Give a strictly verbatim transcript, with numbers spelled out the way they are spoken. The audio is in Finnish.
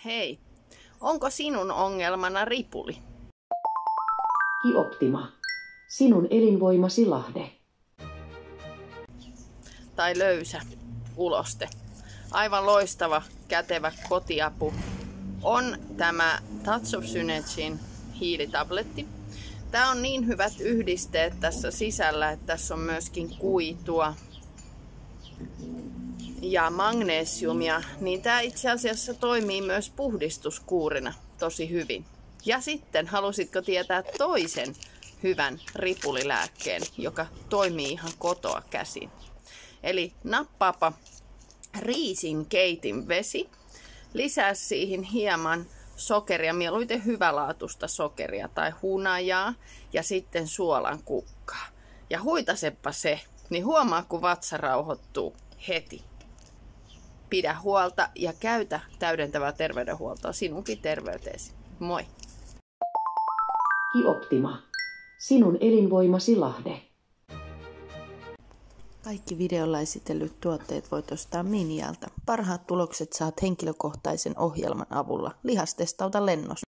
Hei, onko sinun ongelmana ripuli? Kioptima. Sinun elinvoimasi lahde. Tai löysä uloste. Aivan loistava, kätevä kotiapu on tämä Touch of Synergyn hiilitabletti. Tämä on niin hyvät yhdisteet tässä sisällä, että tässä on myöskin kuitua ja magnesiumia, niin tämä itse asiassa toimii myös puhdistuskuurina tosi hyvin. Ja sitten halusitko tietää toisen hyvän ripulilääkkeen, joka toimii ihan kotoa käsin. Eli nappaapa riisin keitin vesi, lisää siihen hieman sokeria, mieluiten hyvälaatuista sokeria tai hunajaa ja sitten suolan kukkaa. Ja huitaseppa se, niin huomaa kun vatsa rauhoittuu heti. Pidä huolta ja käytä täydentävää terveydenhuoltoa sinunkin terveyteesi. Moi! Kioptima. Sinun elinvoimasi lahde. Kaikki videolla esitellyt tuotteet voit ostaa Minialta. Parhaat tulokset saat henkilökohtaisen ohjelman avulla. Lihastestauta lennossa.